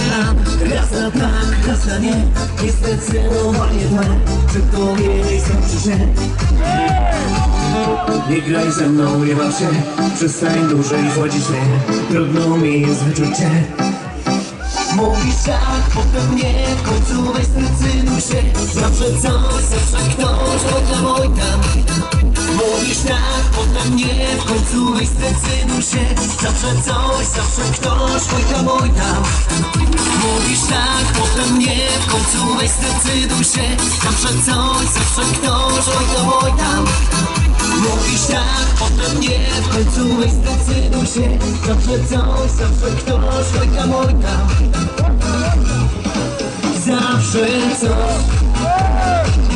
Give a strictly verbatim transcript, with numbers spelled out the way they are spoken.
tam. Raz na tak, raz na nie. Jest zdecydowanie tak, że to jej skończy się. Nie graj ze mną, nie baw się. Przestań dłużej chodzić mnie. Trudno mi jest wyczuć cię. Mówisz tak, potem nie. W końcu weź zdecyduj się. Zawsze coś, zawsze ktoś. Oj tam, oj tam. Mówisz tak, potem nie. W końcu weź zdecyduj się. Zawsze coś, zawsze ktoś. Oj tam, oj tam. Mówisz tak, potem nie. W końcu weź zdecyduj się. Zawsze coś, zawsze ktoś. Oj tam, oj tam. Mówisz tak, potem nie. W końcu weź zdecyduj się. Zawsze coś, zawsze ktoś. Oj tam, oj tam. Zawsze coś.